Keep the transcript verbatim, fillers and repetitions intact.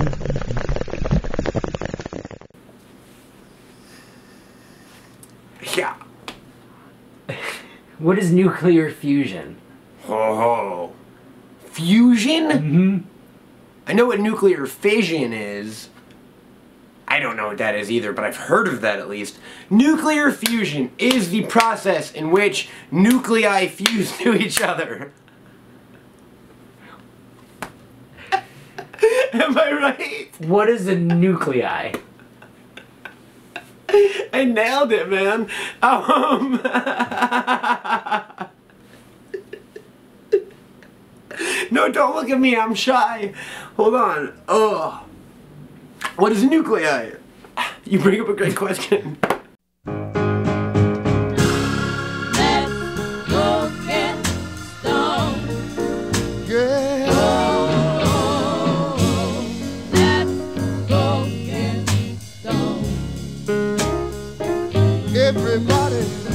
Yeah. What is nuclear fusion? Oh. Fusion? Mm-hmm. I know what nuclear fission is. I don't know what that is either, but I've heard of that at least. Nuclear fusion is the process in which nuclei fuse to each other. Am I right? What is a nuclei? I nailed it, man. Um... No, don't look at me, I'm shy. Hold on. Ugh. What is a nuclei? You bring up a great question. Let's go get stoned. Yeah. Oh, let's go get stoned. Everybody